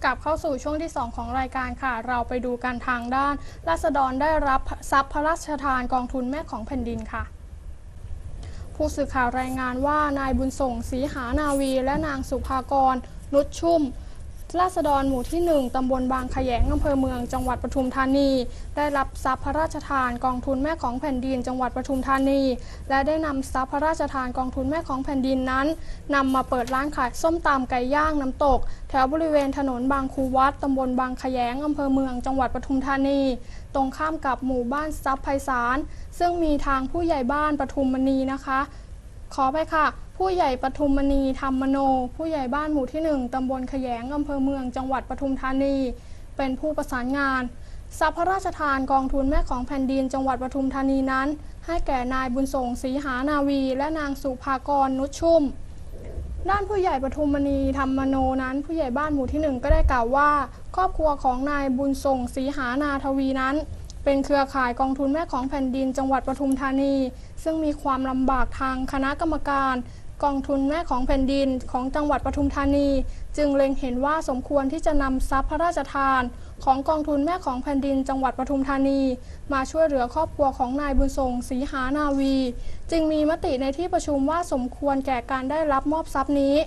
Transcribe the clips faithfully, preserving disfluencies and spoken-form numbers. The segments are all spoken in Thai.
กลับเข้าสู่ช่วงที่สองของรายการค่ะเราไปดูกันทางด้านราษฎรได้รับทรัพย์พระราชทานกองทุนแม่ของแผ่นดินค่ะผู้สื่อข่าวรายงานว่านายบุญส่งศรีหานาวีและนางสุภากรนุชชุ่มราษฎรหมู่ที่หนึ่งตำบลบางขยงอำเภอเมืองจังหวัดปทุมธานีได้รับทรัพย์พระราชทานกองทุนแม่ของแผ่นดินจังหวัดปทุมธานีและได้นำทรัพย์พระราชทานกองทุนแม่ของแผ่นดินนั้นนำมาเปิดร้านขายส้มตำไก่ย่างน้ำตกแถวบริเวณถนนบางคูวัดตำบลบางขยงอำเภอเมืองจังหวัดปทุมธานีตรงข้ามกับหมู่บ้านทรัพย์ไพศาลซึ่งมีทางผู้ใหญ่บ้านปทุมมณีนะคะขอไปค่ะผู้ใหญ่ปทุมมณีธรรมโนผู้ใหญ่บ้านหมู่ที่หนึ่งตำบลขยงอำเภอเมืองจังหวัดปทุมธานีเป็นผู้ประสานงานทรัพย์พระราชทานกองทุนแม่ของแผ่นดินจังหวัดปทุมธานีนั้นให้แก่นายบุญส่งศรีหานาวีและนางสุภากรนุชชุ่มด้านผู้ใหญ่ปทุมมณีธรรมโนนั้นผู้ใหญ่บ้านหมู่ที่หนึ่งก็ได้กล่าวว่าครอบครัวของนายบุญส่งศรีหานาทวีนั้นเป็นเครือข่ายกองทุนแม่ของแผ่นดินจังหวัดปทุมธานีซึ่งมีความลำบากทางคณะกรรมการกองทุนแม่ของแผ่นดินของจังหวัดปทุมธานีจึงเล็งเห็นว่าสมควรที่จะนำทรัพย์พระราชทานของกองทุนแม่ของแผ่นดินจังหวัดปทุมธานีมาช่วยเหลือครอบครัวของนายบุญส่งศรีหานาวีจึงมีมติในที่ประชุมว่าสมควรแก่การได้รับมอบทรัพย์นี้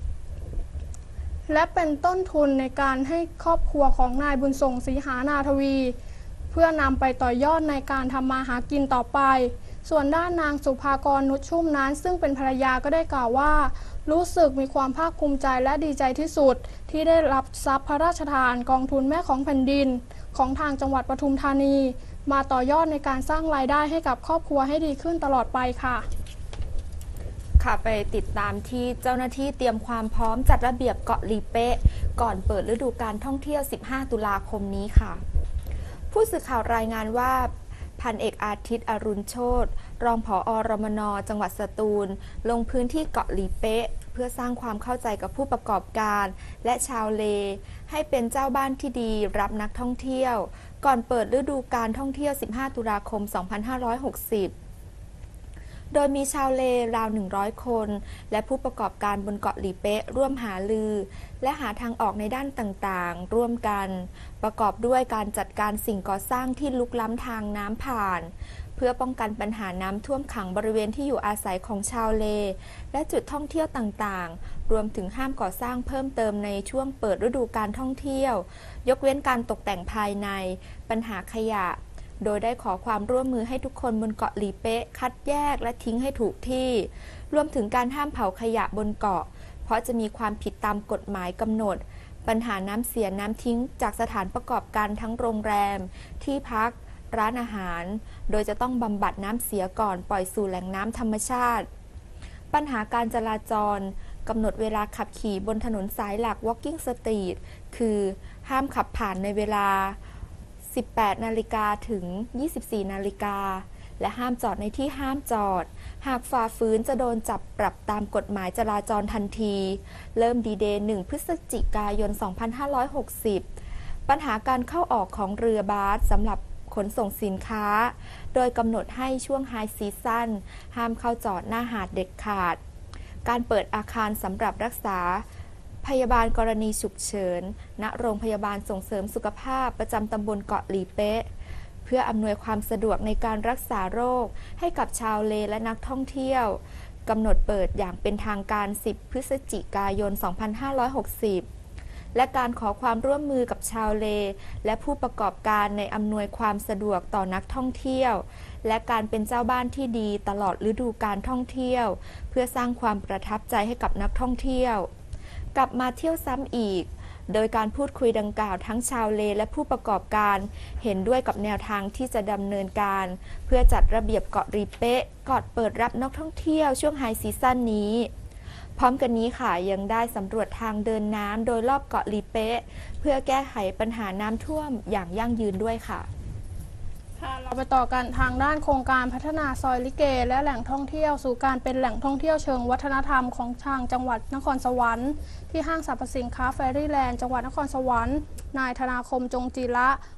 และเป็นต้นทุนในการให้ครอบครัวของนายบุญส่งศรีหานาทวีเพื่อนำไปต่อยอดในการทำมาหากินต่อไปส่วนด้านนางสุภากรนุชชุ่มนั้นซึ่งเป็นภรรยาก็ได้กล่าวว่ารู้สึกมีความภาคภูมิใจและดีใจที่สุดที่ได้รับทรัพย์พระราชทานกองทุนแม่ของแผ่นดินของทางจังหวัดปทุมธานีมาต่อยอดในการสร้างรายได้ให้กับครอบครัวให้ดีขึ้นตลอดไปค่ะค่ะไปติดตามที่เจ้าหน้าที่เตรียมความพร้อมจัดระเบียบเกาะลีเป๊ะก่อนเปิดฤดูกาลท่องเที่ยวสิบห้าตุลาคมนี้ค่ะผู้สื่อข่าวรายงานว่าพันเอกอาทิตย์อรุณโชติรองผอ.รมน.จังหวัดสตูลลงพื้นที่เกาะลีเป๊ะเพื่อสร้างความเข้าใจกับผู้ประกอบการและชาวเลให้เป็นเจ้าบ้านที่ดีรับนักท่องเที่ยวก่อนเปิดฤดูกาลท่องเที่ยวสิบห้าตุลาคมสองพันห้าร้อยหกสิบโดยมีชาวเลราวหนึ่งร้อยคนและผู้ประกอบการบนเกาะลีเป๊ะร่วมหาลือและหาทางออกในด้านต่างๆร่วมกันประกอบด้วยการจัดการสิ่งก่อสร้างที่ลุกล้ำทางน้ำผ่านเพื่อป้องกันปัญหาน้ำท่วมขังบริเวณที่อยู่อาศัยของชาวเลและจุดท่องเที่ยวต่างๆรวมถึงห้ามก่อสร้างเพิ่มเติมในช่วงเปิดฤดูกาลท่องเที่ยวยกเว้นการตกแต่งภายในปัญหาขยะโดยได้ขอความร่วมมือให้ทุกคนบนเกาะลีเป๊ะคัดแยกและทิ้งให้ถูกที่รวมถึงการห้ามเผาขยะบนเกาะเพราะจะมีความผิดตามกฎหมายกำหนดปัญหาน้ำเสียน้ำทิ้งจากสถานประกอบการทั้งโรงแรมที่พักร้านอาหารโดยจะต้องบำบัดน้ำเสียก่อนปล่อยสู่แหล่งน้ำธรรมชาติปัญหาการจราจรกำหนดเวลาขับขี่บนถนนสายหลัก Walking Street คือห้ามขับผ่านในเวลาสิบแปดนาฬิกาถึงยี่สิบสี่นาฬิกาและห้ามจอดในที่ห้ามจอดหากฝ่าฝืนจะโดนจับปรับตามกฎหมายจราจรทันทีเริ่มดีเดย์หนึ่งพฤศจิกายนสองพันห้าร้อยหกสิบปัญหาการเข้าออกของเรือบาสสำหรับขนส่งสินค้าโดยกำหนดให้ช่วงไฮซีซั่นห้ามเข้าจอดหน้าหาดเด็ดขาดการเปิดอาคารสำหรับรักษาพยาบาลกรณีฉุกเฉินณโรงพยาบาลส่งเสริมสุขภาพประจำตำบลเกาะลีเป๊ะเพื่ออำนวยความสะดวกในการรักษาโรคให้กับชาวเลและนักท่องเที่ยวกำหนดเปิดอย่างเป็นทางการสิบพฤศจิกายนสองพันห้าร้อยหกสิบและการขอความร่วมมือกับชาวเลและผู้ประกอบการในอำนวยความสะดวกต่อนักท่องเที่ยวและการเป็นเจ้าบ้านที่ดีตลอดฤดูกาลท่องเที่ยวเพื่อสร้างความประทับใจให้กับนักท่องเที่ยวกลับมาเที่ยวซ้ำอีกโดยการพูดคุยดังกล่าวทั้งชาวเลและผู้ประกอบการเห็นด้วยกับแนวทางที่จะดำเนินการเพื่อจัดระเบียบเกาะลีเป๊ะก่อนเปิดรับนักท่องเที่ยวช่วงไฮซีซั่นนี้พร้อมกันนี้ค่ะยังได้สำรวจทางเดินน้ำโดยรอบเกาะลีเป๊ะเพื่อแก้ไขปัญหาน้ำท่วมอย่างยั่งยืนด้วยค่ะค่ะเราไปต่อกันทางด้านโครงการพัฒนาซอยลิเกและแหล่งท่องเที่ยวสู่การเป็นแหล่งท่องเที่ยวเชิงวัฒนธรรมของทางจังหวัดนครสวรรค์ที่ห้างสรรพสินค้าแฟรี่แลนด์จังหวัดนครสวรรค์นายธนาคมจงจีระ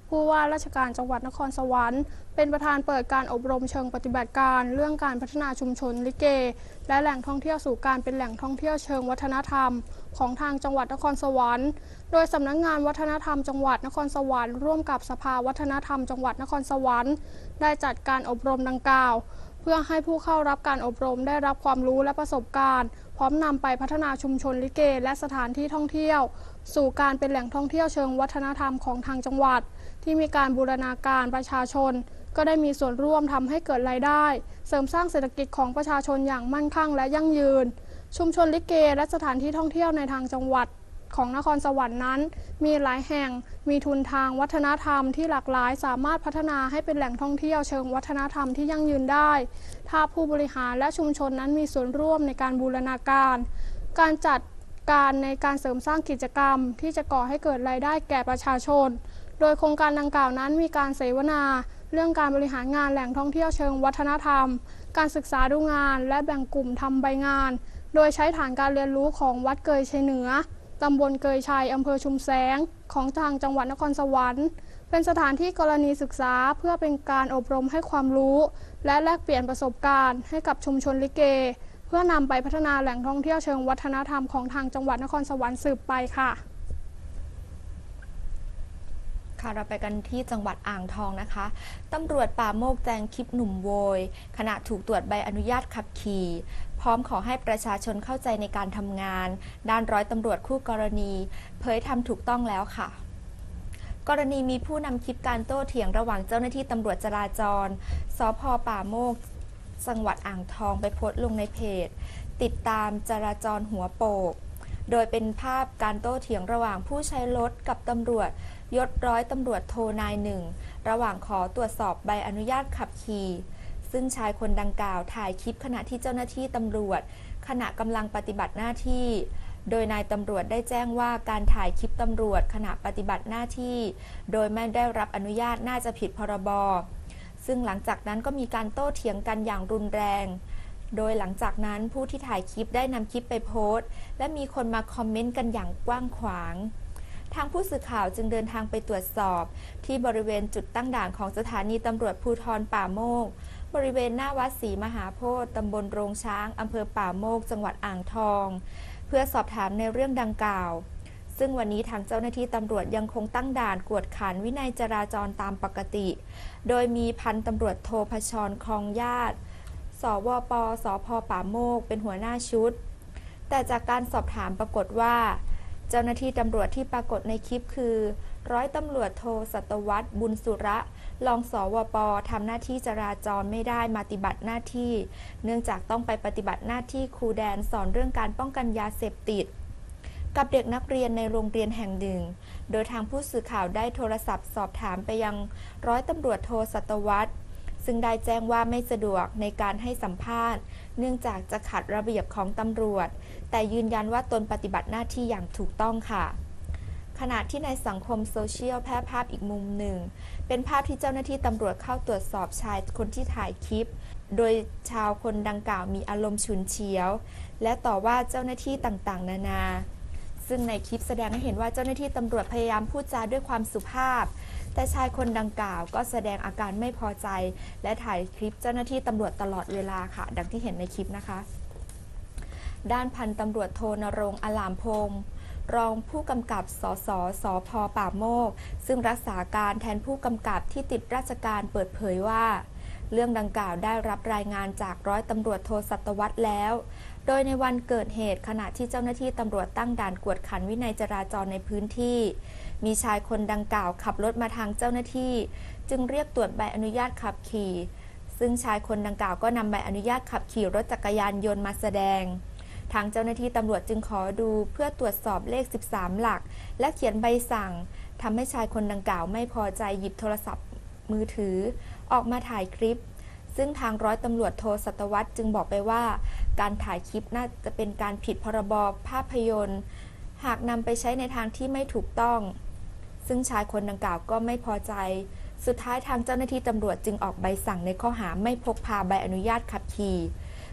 ผู้ว่าราชการจังหวัดนครสวรรค์เป็นประธานเปิดการอบรมเชิงปฏิบัติการเรื่องการพัฒนาชุมชนลิเกและแหล่งท่องเที่ยวสู่การเป็นแหล่งท่องเที่ยวเชิงวัฒนธรรมของทางจังหวัดนครสวรรค์โดยสำนักงานวัฒนธรรมจังหวัดนครสวรรค์ร่วมกับสภาวัฒนธรรมจังหวัดนครสวรรค์ได้จัดการอบรมดังกล่าวเพื่อให้ผู้เข้ารับการอบรมได้รับความรู้และประสบการณ์พร้อมนำไปพัฒนาชุมชนลิเกและสถานที่ท่องเที่ยวสู่การเป็นแหล่งท่องเที่ยวเชิงวัฒนธรรมของทางจังหวัดที่มีการบูรณาการประชาชนก็ได้มีส่วนร่วมทำให้เกิดรายได้เสริมสร้างเศรษฐกิจของประชาชนอย่างมั่นคงและยั่งยืนชุมชนลิเกและสถานที่ท่องเที่ยวในทางจังหวัดของนครสวรรค์นั้นมีหลายแห่งมีทุนทางวัฒนธรรมที่หลากหลายสามารถพัฒนาให้เป็นแหล่งท่องเที่ยวเชิงวัฒนธรรมที่ยั่งยืนได้ถ้าผู้บริหารและชุมชนนั้นมีส่วนร่วมในการบูรณาการการจัดการในการเสริมสร้างกิจกรรมที่จะก่อให้เกิดรายได้แก่ประชาชนโดยโครงการดังกล่าวนั้นมีการเสวนาเรื่องการบริหารงานแหล่งท่องเที่ยวเชิงวัฒนธรรมการศึกษาดูงานและแบ่งกลุ่มทำใบงานโดยใช้ฐานการเรียนรู้ของวัดเกยชัยเหนือตำบลเกยชัยอำเภอชุมแสงของทางจังหวัดนครสวรรค์เป็นสถานที่กรณีศึกษาเพื่อเป็นการอบรมให้ความรู้และแลกเปลี่ยนประสบการณ์ให้กับชุมชนลิเกเพื่อนำไปพัฒนาแหล่งท่องเที่ยวเชิงวัฒนธรรมของทางจังหวัดนครสวรรค์สืบไปค่ะค่ะเราไปกันที่จังหวัดอ่างทองนะคะตำรวจป่าโมกแจงคลิปหนุ่มโวยขณะถูกตรวจใบอนุญาตขับขี่พร้อมขอให้ประชาชนเข้าใจในการทำงานด้านร้อยตำรวจคู่กรณีเผยทำถูกต้องแล้วค่ะกรณีมีผู้นำคลิปการโต้เถียงระหว่างเจ้าหน้าที่ตำรวจจราจรสภ.ป่าโมกจังหวัดอ่างทองไปโพสต์ลงในเพจติดตามจราจรหัวโปกโดยเป็นภาพการโต้เถียงระหว่างผู้ใช้รถกับตำรวจยศร้อยตำรวจโทนายหนึ่งระหว่างขอตรวจสอบใบอนุญาตขับขี่ซึ่งชายคนดังกล่าวถ่ายคลิปขณะที่เจ้าหน้าที่ตำรวจขณะกำลังปฏิบัติหน้าที่โดยนายตำรวจได้แจ้งว่าการถ่ายคลิปตำรวจขณะปฏิบัติหน้าที่โดยไม่ได้รับอนุญาตน่าจะผิดพรบซึ่งหลังจากนั้นก็มีการโต้เถียงกันอย่างรุนแรงโดยหลังจากนั้นผู้ที่ถ่ายคลิปได้นำคลิปไปโพสต์และมีคนมาคอมเมนต์กันอย่างกว้างขวางทางผู้สื่อข่าวจึงเดินทางไปตรวจสอบที่บริเวณจุดตั้งด่านของสถานีตำรวจภูธรป่าโมกบริเวณหน้าวัดศรีมหาโพธิ์ตำบลโรงช้างอำเภอป่าโมกจังหวัดอ่างทองเพื่อสอบถามในเรื่องดังกล่าวซึ่งวันนี้ทางเจ้าหน้าที่ตำรวจยังคงตั้งด่านกวดขันวินัยจราจรตามปกติโดยมีพันตำรวจโทพชรคลองญาติสวปสพป่าโมกเป็นหัวหน้าชุดแต่จากการสอบถามปรากฏว่าเจ้าหน้าที่ตำรวจที่ปรากฏในคลิปคือร้อยตำรวจโทสัตวัฒน์บุญสุระรองสวปทำหน้าที่จราจรไม่ได้มาปฏิบัติหน้าที่เนื่องจากต้องไปปฏิบัติหน้าที่ครูแดนสอนเรื่องการป้องกันยาเสพติดกับเด็กนักเรียนในโรงเรียนแห่งหนึ่งโดยทางผู้สื่อข่าวได้โทรศัพท์สอบถามไปยังร้อยตำรวจโทสัตวัฒน์ซึ่งได้แจ้งว่าไม่สะดวกในการให้สัมภาษณ์เนื่องจากจะขัดระเบียบของตำรวจแต่ยืนยันว่าตนปฏิบัติหน้าที่อย่างถูกต้องค่ะขณะที่ในสังคมโซเชียลแพร่ภาพอีกมุมหนึ่งเป็นภาพที่เจ้าหน้าที่ตำรวจเข้าตรวจสอบชายคนที่ถ่ายคลิปโดยชาวคนดังกล่าวมีอารมณ์ฉุนเฉียวและต่อว่าเจ้าหน้าที่ต่างๆนานาซึ่งในคลิปแสดงให้เห็นว่าเจ้าหน้าที่ตำรวจพยายามพูดจาด้วยความสุภาพแต่ชายคนดังกล่าวก็แสดงอาการไม่พอใจและถ่ายคลิปเจ้าหน้าที่ตำรวจตลอดเวลาค่ะดังที่เห็นในคลิปนะคะด้านพันตำรวจโทนรงค์อลามพงศ์รองผู้กำกับสสสพป่าโมกซึ่งรักษาการแทนผู้กำกับที่ติดราชการเปิดเผยว่าเรื่องดังกล่าวได้รับรายงานจากร้อยตำรวจโทสัตวัฒน์แล้วโดยในวันเกิดเหตุขณะที่เจ้าหน้าที่ตำรวจตั้งด่านกวดขันวินัยจราจรในพื้นที่มีชายคนดังกล่าวขับรถมาทางเจ้าหน้าที่จึงเรียกตรวจใบอนุญาตขับขี่ซึ่งชายคนดังกล่าวก็นำใบอนุญาตขับขี่รถจักรยานยนต์มาแสดงทางเจ้าหน้าที่ตำรวจจึงขอดูเพื่อตรวจสอบเลขสิบสามหลักและเขียนใบสั่งทำให้ชายคนดังกล่าวไม่พอใจหยิบโทรศัพท์มือถือออกมาถ่ายคลิปซึ่งทางร้อยตำรวจโทสัตวัฒน์จึงบอกไปว่าการถ่ายคลิปน่าจะเป็นการผิดพรบภาพยนตร์หากนำไปใช้ในทางที่ไม่ถูกต้องซึ่งชายคนดังกล่าวก็ไม่พอใจสุดท้ายทางเจ้าหน้าที่ตำรวจจึงออกใบสั่งในข้อหาไม่พกพาใบอนุญาตขับขี่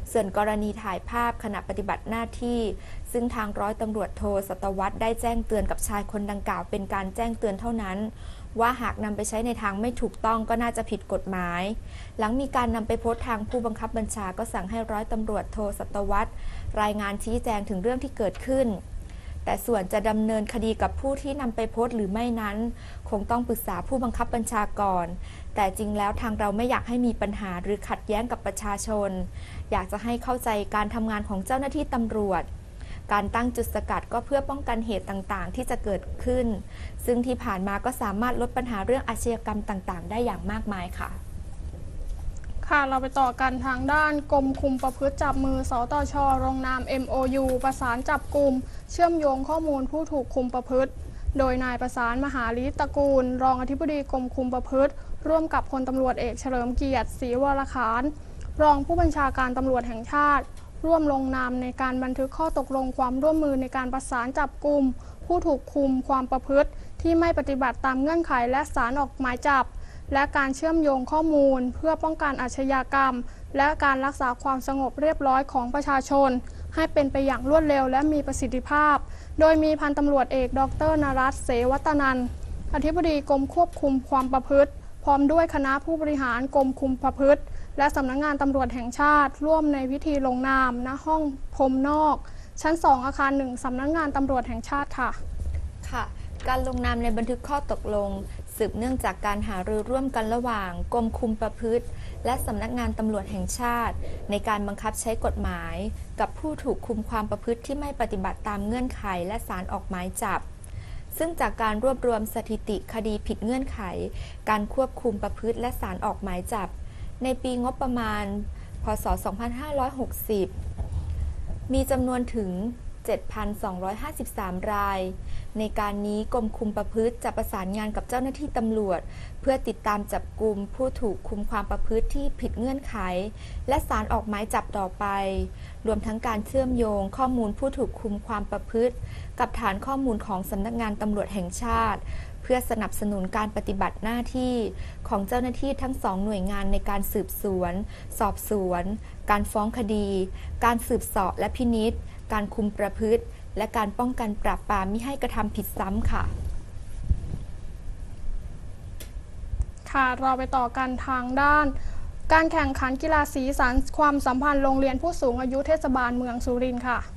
ส่วนกรณีถ่ายภาพขณะปฏิบัติหน้าที่ซึ่งทางร้อยตำรวจโทสัตวัฒน์ได้แจ้งเตือนกับชายคนดังกล่าวเป็นการแจ้งเตือนเท่านั้นว่าหากนำไปใช้ในทางไม่ถูกต้องก็น่าจะผิดกฎหมายหลังมีการนำไปโพสต์ทางผู้บังคับบัญชาก็สั่งให้ร้อยตำรวจโทสัตวัฒน์รายงานชี้แจงถึงเรื่องที่เกิดขึ้นแต่ส่วนจะดำเนินคดีกับผู้ที่นำไปโพสต์หรือไม่นั้นคงต้องปรึกษาผู้บังคับบัญชาก่อนแต่จริงแล้วทางเราไม่อยากให้มีปัญหาหรือขัดแย้งกับประชาชนอยากจะให้เข้าใจการทำงานของเจ้าหน้าที่ตำรวจการตั้งจุดสกัดก็เพื่อป้องกันเหตุต่างๆที่จะเกิดขึ้นซึ่งที่ผ่านมาก็สามารถลดปัญหาเรื่องอาชญากรรมต่างๆได้อย่างมากมายค่ะค่ะเราไปต่อกันทางด้านกรมคุมประพฤติจับมือสตช.ลงนาม เอ็ม โอ ยู ประสานจับกลุ่มเชื่อมโยงข้อมูลผู้ถูกคุมประพฤติโดยนายประสานมหาฤทธิ์ตระกูลรองอธิบดีกรมคุมประพฤติร่วมกับพลตำรวจเอกเฉลิมเกียรติศรีวรขานรองผู้บัญชาการตำรวจแห่งชาติร่วมลงนามในการบันทึกข้อตกลงความร่วมมือในการประสานจับกลุ่มผู้ถูกคุมความประพฤติที่ไม่ปฏิบัติตามเงื่อนไขและศาลออกหมายจับและการเชื่อมโยงข้อมูลเพื่อป้องกันอาชญากรรมและการรักษาความสงบเรียบร้อยของประชาชนให้เป็นไปอย่างรวดเร็วและมีประสิทธิภาพโดยมีพันตำรวจเอกดร.นรัตน์ เสวัตนันท์อธิบดีกรมควบคุมความประพฤติพร้อมด้วยคณะผู้บริหารกรมคุมประพฤติและสำนักงานตำรวจแห่งชาติร่วมในพิธีลงนามณห้องพรมนอกชั้นสองอาคารหนึ่งสำนักงานตำรวจแห่งชาติค่ะค่ะการลงนามในบันทึกข้อตกลงสืบเนื่องจากการหารือร่วมกันระหว่างกรมคุมประพฤติและสำนักงานตำรวจแห่งชาติในการบังคับใช้กฎหมายกับผู้ถูกคุมความประพฤติที่ไม่ปฏิบัติตามเงื่อนไขและศาลออกหมายจับซึ่งจากการรวบรวมสถิติคดีผิดเงื่อนไขการควบคุมประพฤติและศาลออกหมายจับในปีงบประมาณพ.ศ. สองพันห้าร้อยหกสิบมีจำนวนถึง เจ็ดพันสองร้อยห้าสิบสาม รายในการนี้กรมคุมประพฤติจะประสานงานกับเจ้าหน้าที่ตำรวจเพื่อติดตามจับกุมผู้ถูกคุมความประพฤติที่ผิดเงื่อนไขและศาลออกหมายจับต่อไปรวมทั้งการเชื่อมโยงข้อมูลผู้ถูกคุมความประพฤติกับฐานข้อมูลของสำนักงานตำรวจแห่งชาติเพื่อสนับสนุนการปฏิบัติหน้าที่ของเจ้าหน้าที่ทั้งสองหน่วยงานในการสืบสวนสอบสวนการฟ้องคดีการสืบเสาะและพินิจการคุมประพฤติและการป้องกันปราบปรามมิให้กระทำผิดซ้ำค่ะค่ะเราไปต่อกันทางด้านการแข่งขันกีฬาสีสันความสัมพันธ์โรงเรียนผู้สูงอายุเทศบาลเมืองสุรินทร์ค่ะ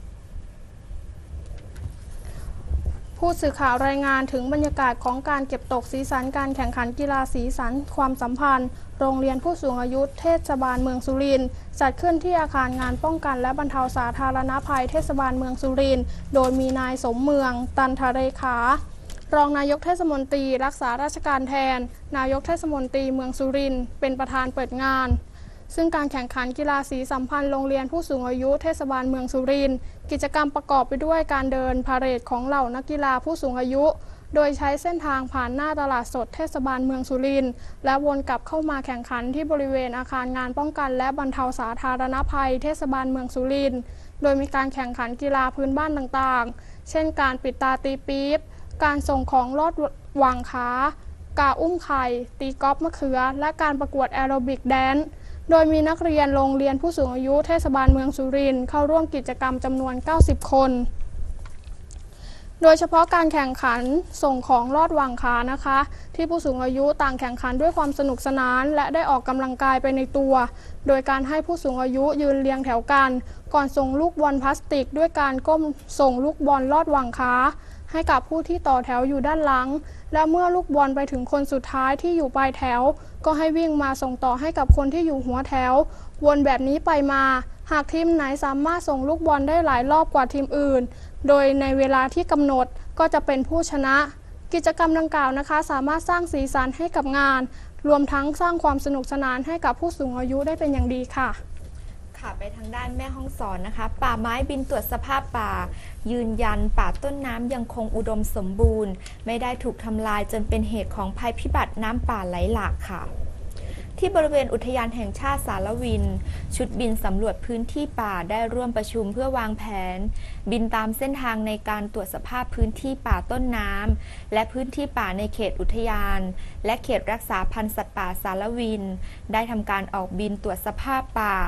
ผู้สื่อข่าวรายงานถึงบรรยากาศของการเก็บตกสีสันการแข่งขันกีฬาสีสันความสัมพันธ์โรงเรียนผู้สูงอายุเทศบาลเมืองสุรินทร์จัดขึ้นที่อาคารงานป้องกันและบรรเทาสาธารณภัยเทศบาลเมืองสุรินทร์โดยมีนายสมเมืองตันทเรขารองนายกเทศมนตรีรักษาราชการแทนนายกเทศมนตรีเมืองสุรินทร์เป็นประธานเปิดงานซึ่งการแข่งขันกีฬาสีสัมพันธ์โรงเรียนผู้สูงอายุเทศบาลเมืองสุรินทร์กิจกรรมประกอบไปด้วยการเดินพาเหรดของเหล่านักกีฬาผู้สูงอายุโดยใช้เส้นทางผ่านหน้าตลาดสดเทศบาลเมืองสุรินทร์และวนกลับเข้ามาแข่งขันที่บริเวณอาคารงานป้องกันและบรรเทาสาธารณภัยเทศบาลเมืองสุรินทร์โดยมีการแข่งขันกีฬาพื้นบ้านต่างๆเช่นการปิดตาตีปี๊บการส่งของลอดวางขากาอุ้มไข่ตีกอล์ฟมะเขือและการประกวดแอโรบิกแดนซ์โดยมีนักเรียนโรงเรียนผู้สูงอายุเทศบาลเมืองสุรินทร์เข้าร่วมกิจกรรมจำนวนเก้าสิบคนโดยเฉพาะการแข่งขันส่งของลอดวางขานะคะที่ผู้สูงอายุต่างแข่งขันด้วยความสนุกสนานและได้ออกกำลังกายไปในตัวโดยการให้ผู้สูงอายุยืนเรียงแถวกันก่อนส่งลูกบอลพลาสติกด้วยการก้มส่งลูกบอลลอดวางขาให้กับผู้ที่ต่อแถวอยู่ด้านหลังและเมื่อลูกบอลไปถึงคนสุดท้ายที่อยู่ปลายแถวก็ให้วิ่งมาส่งต่อให้กับคนที่อยู่หัวแถววนแบบนี้ไปมาหากทีมไหนสามารถส่งลูกบอลได้หลายรอบกว่าทีมอื่นโดยในเวลาที่กำหนดก็จะเป็นผู้ชนะกิจกรรมดังกล่าวนะคะสามารถสร้างสีสันให้กับงานรวมทั้งสร้างความสนุกสนานให้กับผู้สูงอายุได้เป็นอย่างดีค่ะค่ะไปทางด้านแม่ฮ่องสอนนะคะป่าไม้บินตรวจสภาพป่ายืนยันป่าต้นน้ำยังคงอุดมสมบูรณ์ไม่ได้ถูกทำลายจนเป็นเหตุของภัยพิบัติน้ำป่าไหลหลากค่ะที่บริเวณอุทยานแห่งชาติสารวินชุดบินสำรวจพื้นที่ป่าได้ร่วมประชุมเพื่อวางแผนบินตามเส้นทางในการตรวจสภาพพื้นที่ป่าต้นน้ำและพื้นที่ป่าในเขตอุทยานและเขตรักษาพันธุ์สัตว์ป่าสารวินได้ทำการออกบินตรวจสภาพป่า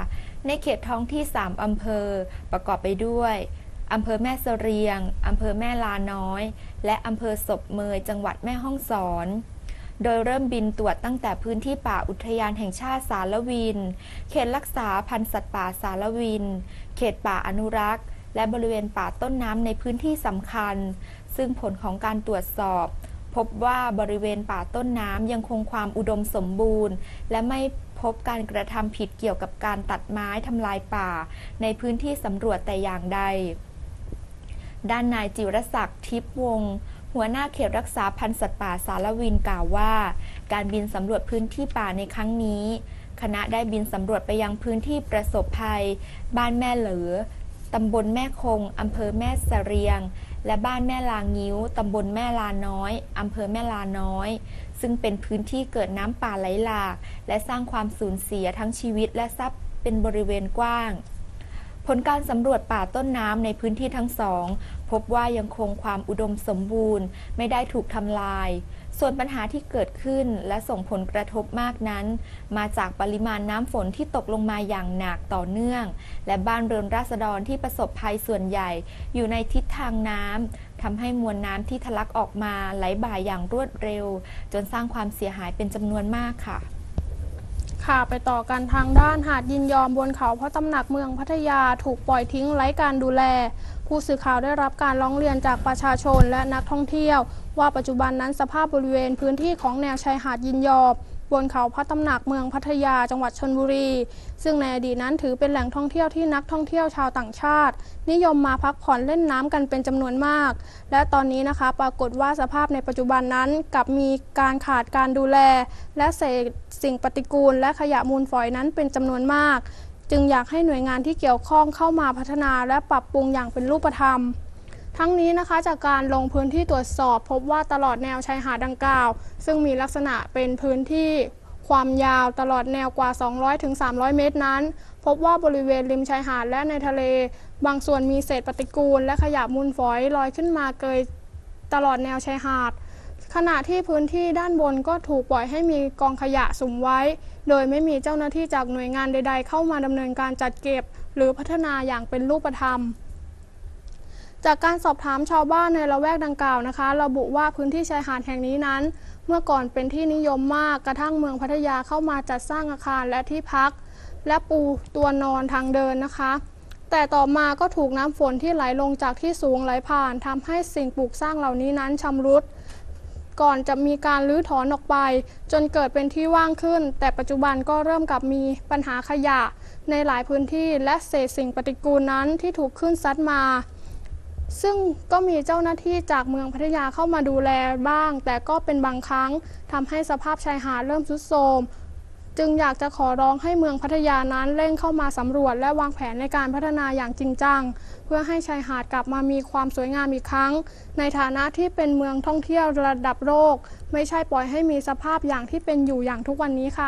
ในเขตท้องที่สามอำเภอประกอบไปด้วยอำเภอแม่เสรียงอำเภอแม่ลาน้อยและอำเภอศพเมยจังหวัดแม่ฮ่องสอนโดยเริ่มบินตรวจตั้งแต่พื้นที่ป่าอุทยานแห่งชาติสารวินเขตรักษาพันธุ์สัตว์ป่าสารวินเขตป่าอนุรักษ์และบริเวณป่าต้นน้ำในพื้นที่สำคัญซึ่งผลของการตรวจสอบพบว่าบริเวณป่าต้นน้ำยังคงความอุดมสมบูรณ์และไม่พบการกระทำผิดเกี่ยวกับการตัดไม้ทำลายป่าในพื้นที่สำรวจแต่อย่างใดด้านนายจิรศักดิ์ทิพย์วงศ์หัวหน้าเขตรักษาพันธุ์สัตว์ป่าสารวินกล่าวว่าการบินสำรวจพื้นที่ป่าในครั้งนี้คณะได้บินสำรวจไปยังพื้นที่ประสบภัยบ้านแม่เหลือตำบลแม่คงอำเภอแม่เสรียงและบ้านแม่ลางิ้วตำบลแม่ลาน้อยอำเภอแม่ลาน้อยซึ่งเป็นพื้นที่เกิดน้ำป่าไหลหลากและสร้างความสูญเสียทั้งชีวิตและทรัพย์เป็นบริเวณกว้างผลการสำรวจป่าต้นน้ำในพื้นที่ทั้งสองพบว่ายังคงความอุดมสมบูรณ์ไม่ได้ถูกทำลายส่วนปัญหาที่เกิดขึ้นและส่งผลกระทบมากนั้นมาจากปริมาณน้ำฝนที่ตกลงมาอย่างหนักต่อเนื่องและบ้านเรือนราษฎรที่ประสบภัยส่วนใหญ่อยู่ในทิศทางน้ำทำให้มวลน้ำที่ทะลักออกมาไหลบ่าอย่างรวดเร็วจนสร้างความเสียหายเป็นจำนวนมากค่ะค่ะไปต่อกันทางด้านหาดยินยอมบนเขาพระตำหนักเมืองพัทยาถูกปล่อยทิ้งไร้การดูแลผู้สื่อข่าวได้รับการร้องเรียนจากประชาชนและนักท่องเที่ยวว่าปัจจุบันนั้นสภาพบริเวณพื้นที่ของแนวชายหาดยินยอมบนเขาพระตำหนักเมืองพัทยาจังหวัดชลบุรีซึ่งในอดีตนั้นถือเป็นแหล่งท่องเที่ยวที่นักท่องเที่ยวชาวต่างชาตินิยมมาพักผ่อนเล่นน้ำกันเป็นจำนวนมากและตอนนี้นะคะปรากฏว่าสภาพในปัจจุบันนั้นกับมีการขาดการดูแลและเศษสิ่งปฏิกูลและขยะมูลฝอยนั้นเป็นจำนวนมากจึงอยากให้หน่วยงานที่เกี่ยวข้องเข้ามาพัฒนาและปรับปรุงอย่างเป็นรูปธรรมทั้งนี้นะคะจากการลงพื้นที่ตรวจสอบพบว่าตลอดแนวชายหาดดังกล่าวซึ่งมีลักษณะเป็นพื้นที่ความยาวตลอดแนวกว่า สองร้อยถึงสามร้อย เมตรนั้นพบว่าบริเวณริมชายหาดและในทะเลบางส่วนมีเศษปฏิกูลและขยะมูลฝอยลอยขึ้นมาเกยตลอดแนวชายหาดขณะที่พื้นที่ด้านบนก็ถูกปล่อยให้มีกองขยะสุมไว้โดยไม่มีเจ้าหน้าที่จากหน่วยงานใดๆเข้ามาดำเนินการจัดเก็บหรือพัฒนาอย่างเป็นรูปธรรมจากการสอบถามชาวบ้านในละแวกดังกล่าวนะคะระบุว่าพื้นที่ชายหาดแห่งนี้นั้นเมื่อก่อนเป็นที่นิยมมากกระทั่งเมืองพัทยาเข้ามาจัดสร้างอาคารและที่พักและปูตัวนอนทางเดินนะคะแต่ต่อมาก็ถูกน้ำฝนที่ไหลลงจากที่สูงไหลผ่านทำให้สิ่งปลูกสร้างเหล่านี้นั้นชำรุดก่อนจะมีการรื้อถอนออกไปจนเกิดเป็นที่ว่างขึ้นแต่ปัจจุบันก็เริ่มกับมีปัญหาขยะในหลายพื้นที่และเศษสิ่งปฏิกูลนั้นที่ถูกขึ้นซัดมาซึ่งก็มีเจ้าหน้าที่จากเมืองพัทยาเข้ามาดูแลบ้างแต่ก็เป็นบางครั้งทำให้สภาพชายหาดเริ่มทรุดโทรมจึงอยากจะขอร้องให้เมืองพัทยานั้นเร่งเข้ามาสำรวจและวางแผนในการพัฒนาอย่างจริงจังเพื่อให้ชายหาดกลับมามีความสวยงามอีกครั้งในฐานะที่เป็นเมืองท่องเที่ยวระดับโลกไม่ใช่ปล่อยให้มีสภาพอย่างที่เป็นอยู่อย่างทุกวันนี้ค่ะ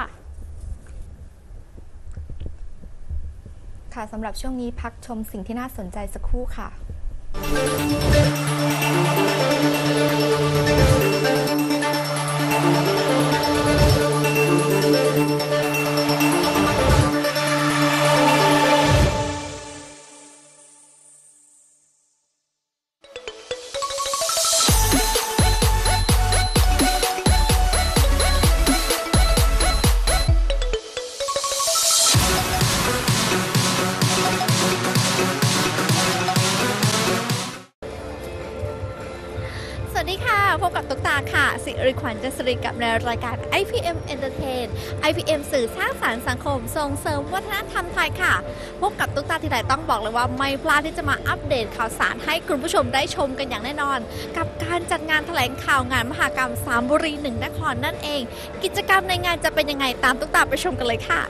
ค่ะสำหรับช่วงนี้พักชมสิ่งที่น่าสนใจสักครู่ค่ะสวัสดีค่ะพบกับตุ๊กตาค่ะสิริขวัญจันทร์สิริกับในรายการ ไอ พี เอ็ม Entertain ไอ พี เอ็ม สื่อสร้างสรรค์สังคมส่งเสริมวัฒนธรรมไทยค่ะพบกับตุ๊กตาที่ไหนต้องบอกเลยว่าไม่พลาดที่จะมาอัปเดตข่าวสารให้คุณผู้ชมได้ชมกันอย่างแน่นอนกับการจัดงานแถลงข่าวงานมหกรรมสามบุรีหนึ่งนครนั่นเองกิจกรรมในงานจะเป็นยังไงตามตุ๊กตาไปชมกันเลยค่ะ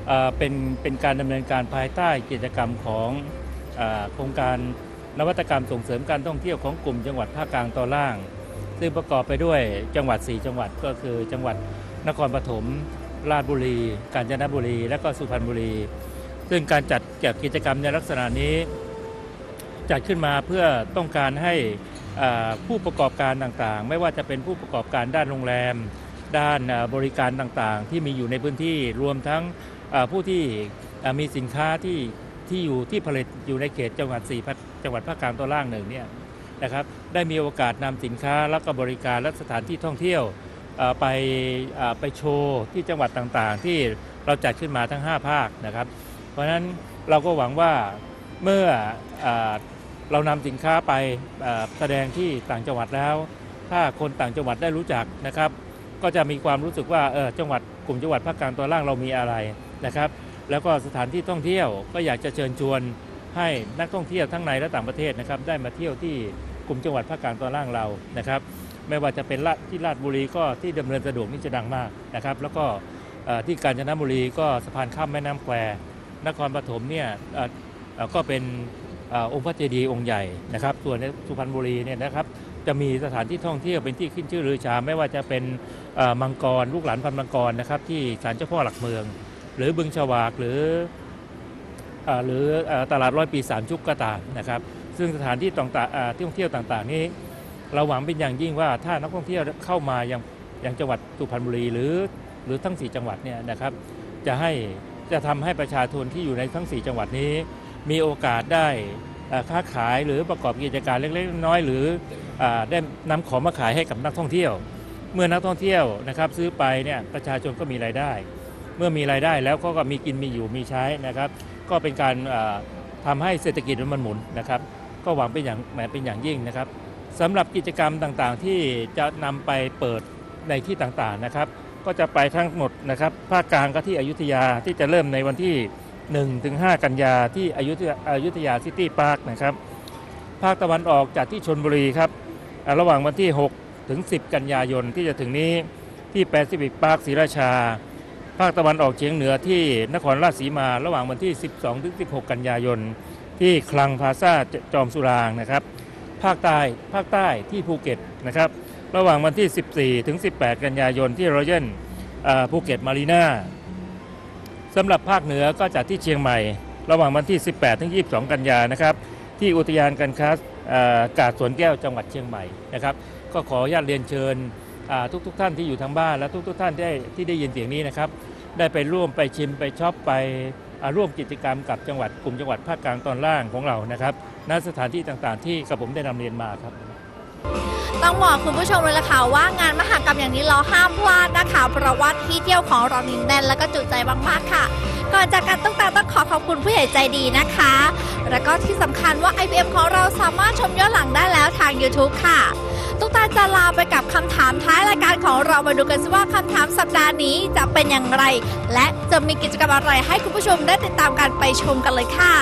เป็นเป็นการดำเนินการภายใต้กิจกรรมของโครงการนวัตกรรมส่งเสริมการท่องเที่ยวของกลุ่มจังหวัดภาคกลางตอนล่างซึ่งประกอบไปด้วยจังหวัดสี่จังหวัดก็คือจังหวัดนครปฐมราชบุรีกาญจนบุรีและก็สุพรรณบุรีซึ่งการจัดกิจกรรมในลักษณะนี้จัดขึ้นมาเพื่อต้องการให้ผู้ประกอบการต่างๆไม่ว่าจะเป็นผู้ประกอบการด้านโรงแรมด้านบริการต่างๆที่มีอยู่ในพื้นที่รวมทั้งผู้ที่มีสินค้าที่ที่อยู่ที่ผลิตอยู่ในเขตจังหวัดสี่จังหวัดภาคกลางตอนล่างหนึ่งเนี่ยนะครับได้มีโอกาสนำสินค้าและก็บริการและสถานที่ท่องเที่ยวไปไปโชว์ที่จังหวัดต่างๆที่เราจัดขึ้นมาทั้งห้าภาคนะครับเพราะฉะนั้นเราก็หวังว่าเมื่อเรานำสินค้าไปแสดงที่ต่างจังหวัดแล้วถ้าคนต่างจังหวัดได้รู้จักนะครับก็จะมีความรู้สึกว่าเออจังหวัดกลุ่มจังหวัดภาคกลางตอนล่างเรามีอะไรนะครับแล้วก็สถานที่ท่องเที่ยวก็อยากจะเชิญชวนให้นักท่องเที่ยวทั้งในและต่างประเทศนะครับได้มาเที่ยวที่กลุ่มจังหวัดภาคกลางตอนล่างเรานะครับไม่ว่าจะเป็นที่ราชบุรีก็ที่ดำเนินสะดวกนี่จะดังมากนะครับแล้วก็ที่กาญจนบุรีก็สะพานข้ามแม่น้ำแควนครปฐมเนี่ยก็เป็นองค์พระเจดีย์องค์ใหญ่นะครับส่วนในสุพรรณบุรีเนี่ยนะครับจะมีสถานที่ท่องเที่ยวเป็นที่ขึ้นชื่อลือชาไม่ว่าจะเป็นมังกรลูกหลานพันมังกรนะครับที่ศาลเจ้าพ่อหลักเมืองหรือบึงฉวากหรือหรือตลาดร้อยปีสามชุกก็ตามนะครับซึ่งสถานที่ต่างๆที่ท่องเที่ยวต่างๆนี้เราหวังเป็นอย่างยิ่งว่าถ้านักท่องเที่ยวเข้ามายังยังจังหวัดสุพรรณบุรีหรือหรือทั้งสี่จังหวัดเนี่ยนะครับจะให้จะทำให้ประชาชนที่อยู่ในทั้งสี่จังหวัดนี้มีโอกาสได้ค้าขายหรือประกอบกิจการเล็กๆน้อยๆหรือได้นำของมาขายให้กับนักท่องเที่ยวเมื่อนักท่องเที่ยวนะครับซื้อไปเนี่ยประชาชนก็มีรายได้เมื่อมีรายได้แล้วก็มีกินมีอยู่มีใช้นะครับก็เป็นการทำให้เศรษฐกิจมันหมุนนะครับก็หวังเป็นอย่างเป็นอย่างยิ่งนะครับสำหรับกิจกรรมต่างๆที่จะนำไปเปิดในที่ต่างๆนะครับก็จะไปทั้งหมดนะครับภาคกลางก็ที่อยุธยาที่จะเริ่มในวันที่หนึ่งถึงห้ากันยาที่อยุธยาอยุธยาซิตี้พาร์คนะครับภาคตะวันออกจัดที่ชลบุรีครับระหว่างวันที่หกถึงสิบกันยายนที่จะถึงนี้ที่แปซิฟิกพาร์คศรีราชาภาคตะวันออกเฉียงเหนือที่นครราชสีมาระหว่างวันที่สิบสองถึงสิบหกกันยายนที่คลังพลาซ่าจอมสุรางนะครับภาคใต้ภาคใต้ที่ภูเก็ตนะครับระหว่างวันที่สิบสี่ถึงสิบแปดกันยายนที่รอยัลภูเก็ตมารีนาสำหรับภาคเหนือก็จัดที่เชียงใหม่ระหว่างวันที่สิบแปดถึงยี่สิบสองกันยานะครับที่อุทยานการค้ากาดสวนแก้วจังหวัดเชียงใหม่นะครับก็ขออนุญาตเรียนเชิญทุกๆ ท, ท่านที่อยู่ทางบ้านและทุกๆ ท่านได้ที่ได้ยินเสียงนี้นะครับได้ไปร่วมไปชิมไปช็อปไปร่วมกิจกรรมกับจังหวัดกลุ่มจังหวัดภาคกลางตอนล่างของเรานะครับณสถานที่ต่างๆที่กระผมได้นำเรียนมาครับต้องบอกคุณผู้ชมเลยละค่ะว่างานมหกรรมอย่างนี้เราห้ามพลาดนะคะเพราะว่าที่เที่ยวของเรานี่แน่นและก็จุใจมากๆค่ะก่อนจากกันต้องตาต้องขอขอบคุณผู้ใหญ่ใจดีนะคะแล้วก็ที่สำคัญว่า ไอ พี เอ็ม ของเราสามารถชมย้อนหลังได้แล้วทาง YouTube ค่ะตุ๊กตาจะลาไปกับคำถามท้ายรายการของเรามาดูกันสิว่าคำถามสัปดาห์นี้จะเป็นอย่างไรและจะมีกิจกรรมอะไรให้คุณผู้ชมได้ติดตามกันไปชมกันเลยค่ะ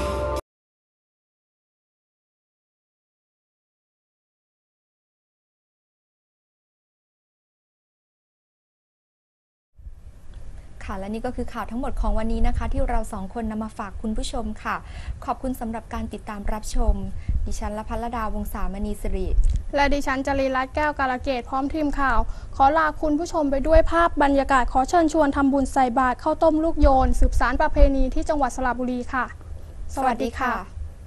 ค่ะและนี่ก็คือข่าวทั้งหมดของวันนี้นะคะที่เราสองคนนำมาฝากคุณผู้ชมค่ะขอบคุณสำหรับการติดตามรับชมดิฉันละพัลดาวงศามณีสิริและดิฉันจรีรัตน์แก้วกาลเกตพร้อมทีมข่าวขอลาคุณผู้ชมไปด้วยภาพบรรยากาศขอเชิญชวนทำบุญใส่บาตรข้าวต้มลูกโยนสืบสานประเพณีที่จังหวัดสระบุรีค่ะสวัสดีค่ะ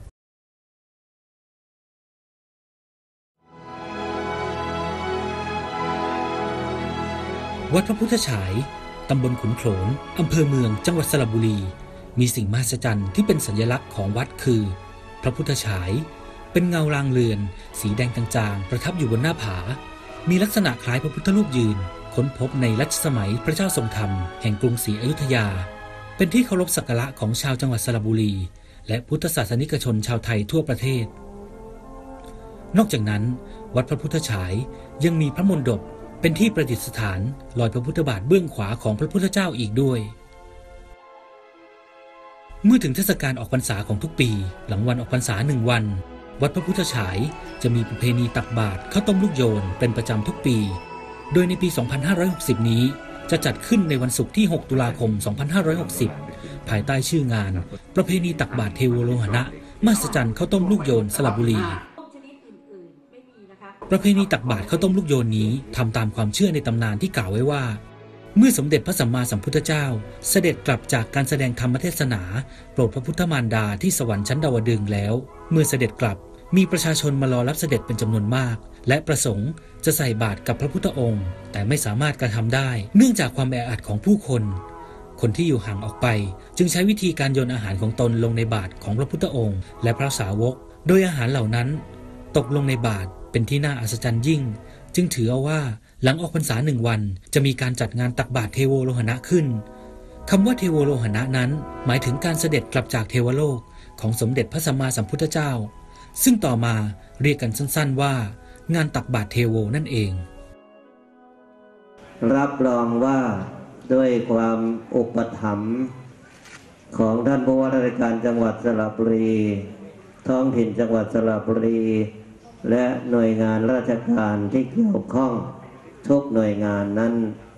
วัดพระพุทธฉายตำบลขุนโขลนอำเภอเมืองจังหวัดสระบุรีมีสิ่งมหัศจรรย์ที่เป็นสัญลักษณ์ของวัดคือพระพุทธฉายเป็นเงารางเรือนสีแดงจางๆประทับอยู่บนหน้าผามีลักษณะคล้ายพระพุทธรูปยืนค้นพบในรัชสมัยพระเจ้าทรงธรรมแห่งกรุงศรีอยุธยาเป็นที่เคารพสักการะของชาวจังหวัดสระบุรีและพุทธศาสนิกชนชาวไทยทั่วประเทศนอกจากนั้นวัดพระพุทธฉายยังมีพระมณฑปเป็นที่ประดิษฐานลอยพระพุทธบาทเบื้องขวาของพระพุทธเจ้าอีกด้วยเมื่อถึงเทศกาลออกพรรษาของทุกปีหลังวันออกพรรษาหนึ่งวันวัดพระพุทธฉายจะมีประเพณีตักบาตรข้าวต้มลูกโยนเป็นประจำทุกปีโดยในปี สองพันห้าร้อยหกสิบ นี้จะจัดขึ้นในวันศุกร์ที่ หก ตุลาคม สองพันห้าร้อยหกสิบ ภายใต้ชื่องานประเพณีตักบาตรเทโวโลหณะมหัศจรรย์ข้าวต้มลูกโยนสระบุรีประเพณีตักบาตรข้าวต้มลูกโยนนี้ทำตามความเชื่อในตำนานที่กล่าวไว้ว่าเมื่อสมเด็จพระสัมมาสัมพุทธเจ้าเสด็จกลับจากการแสดงธรรมเทศนาโปรดพระพุทธมารดาที่สวรรค์ชั้นดาวดึงส์แล้วเมื่อเสด็จกลับมีประชาชนมารอรับเสด็จเป็นจำนวนมากและประสงค์จะใส่บาตรกับพระพุทธองค์แต่ไม่สามารถกระทำได้เนื่องจากความแออัดของผู้คนคนที่อยู่ห่างออกไปจึงใช้วิธีการโยนอาหารของตนลงในบาตรของพระพุทธองค์และพระสาวกโดยอาหารเหล่านั้นตกลงในบาตรเป็นที่น่าอัศจรรย์ยิ่งจึงถือเอาว่าหลังออกพรรษาหนึ่งวันจะมีการจัดงานตักบาตรเทโวโลหณะขึ้นคำว่าเทโวโลหณะนั้นหมายถึงการเสด็จกลับจากเทวโลกของสมเด็จพระสัมมาสัมพุทธเจ้าซึ่งต่อมาเรียกกันสั้นๆว่างานตักบาตรเทโวนั่นเองรับรองว่าด้วยความอุปถัมภ์ของท่านผู้ว่าราชการจังหวัดสระบุรีท้องถิ่นจังหวัดสระบุรีและหน่วยงานราชการที่เกี่ยวข้องทุกหน่วยงานนั้น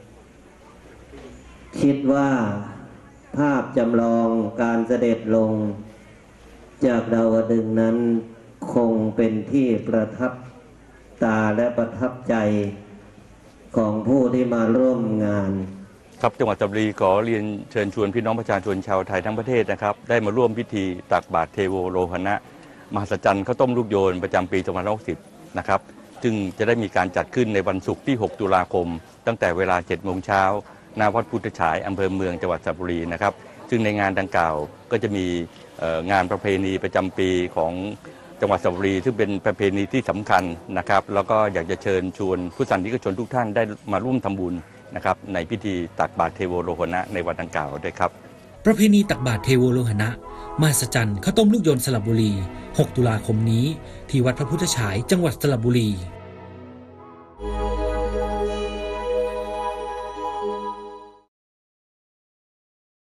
คิดว่าภาพจำลองการเสด็จลงจากดาวดึงส์นั้นคงเป็นที่ประทับตาและประทับใจของผู้ที่มาร่วมงานครับจังหวัดสระบุรีขอเรียนเชิญชวนพี่น้องประชาชนชาวไทยทั้งประเทศนะครับได้มาร่วมพิธีตักบาตรเทโวโลหณะมหัศจรรย์ข้าวต้มลูกโยนประจำปีสองพันห้าร้อยหกสิบนะครับซึ่งจะได้มีการจัดขึ้นในวันศุกร์ที่ หก ตุลาคมตั้งแต่เวลา เจ็ด โมงเช้าณวัดพุทธฉายอำเภอเมืองจังหวัดสระบุรีนะครับซึ่งในงานดังกล่าวก็จะมีงานประเพณีประจำปีของจังหวัดสระบุรีซึ่งเป็นประเพณีที่สำคัญนะครับแล้วก็อยากจะเชิญชวนผู้สันนิกชนทุกท่านได้มาร่วมทำบุญนะครับในพิธีตักบาตรเทโวโลหณะในวันดังกล่าวด้วยครับประเพณีตักบาตรเทโวโลหณะมหัศจรรย์ข้าวต้มลูกโยนสระบุรี หก ตุลาคมนี้ที่วัดพระพุทธฉายจังหวัดสระบุรี